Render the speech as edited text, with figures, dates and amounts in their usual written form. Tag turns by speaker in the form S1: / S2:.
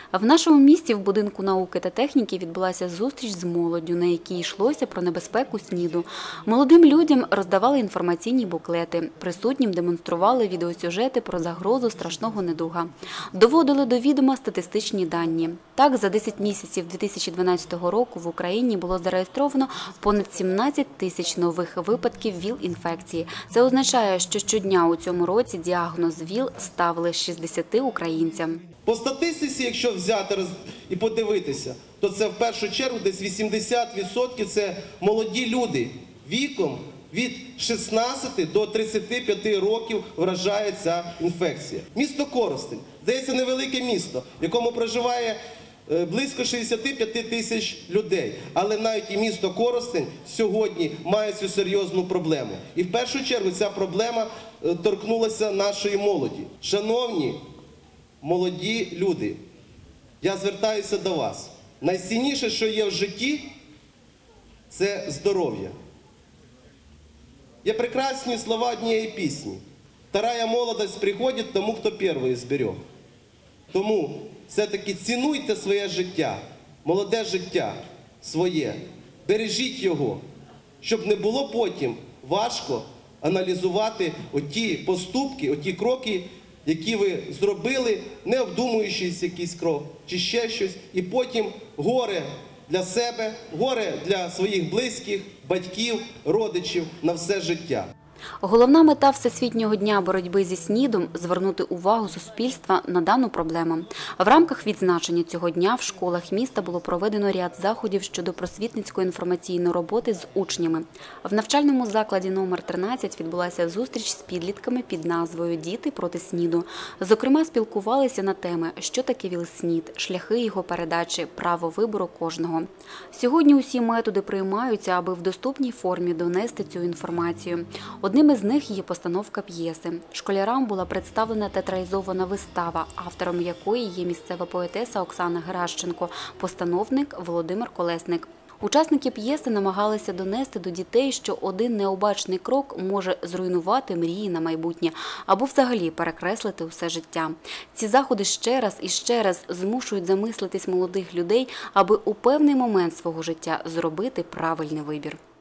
S1: В нашому місті в будинку науки та техніки відбулася зустріч з молоддю, на якій йшлося про небезпеку СНІДу. Молодим людям роздавали інформаційні буклети, присутнім демонстрували відеосюжети про загрозу страшного недуга. Доводили до відома статистичні дані. Так, за 10 місяців 2012 року в Україні було зареєстровано понад 17 тисяч нових випадків ВІЛ-інфекції. Це означає, що щодня у цьому році діагноз ВІЛ ставили 60 українцям.
S2: По статистиці, якщо взяти і подивитися, то це в першу чергу десь 80% – це молоді люди віком від 16 до 35 років вражає ця інфекція. Місто Коростень, здається, невелике місто, в якому проживає близько 65 тисяч людей. Але навіть і місто Коростень сьогодні має цю серйозну проблему. І в першу чергу ця проблема торкнулася нашої молоді. Шановні молоді люди, я звертаюся до вас. Найцінніше, що є в житті, це здоров'я. Є прекрасні слова однієї пісні. «Вторая молодость приходить тому, хто перший зберег». Тому все-таки цінуйте своє життя, молоде життя своє, бережіть його, щоб не було потім важко аналізувати оті поступки, оті кроки, які ви зробили, не обдумуючись якийсь крок чи ще щось, і потім горе для себе, горе для своїх близьких, батьків, родичів на все життя.
S1: Головна мета Всесвітнього дня боротьби зі СНІДом – звернути увагу суспільства на дану проблему. В рамках відзначення цього дня в школах міста було проведено ряд заходів щодо просвітницької інформаційної роботи з учнями. В навчальному закладі номер 13 відбулася зустріч з підлітками під назвою «Діти проти СНІДу». Зокрема, спілкувалися на теми «Що таке ВІЛ-СНІД?», шляхи його передачі, право вибору кожного. Сьогодні усі методи приймаються, аби в доступній формі донести цю інформацію. Одним із них є постановка п'єси. Школярам була представлена театралізована вистава, автором якої є місцева поетеса Оксана Геращенко, постановник Володимир Колесник. Учасники п'єси намагалися донести до дітей, що один необачний крок може зруйнувати мрії на майбутнє або взагалі перекреслити усе життя. Ці заходи ще раз і ще раз змушують замислитись молодих людей, аби у певний момент свого життя зробити правильний вибір.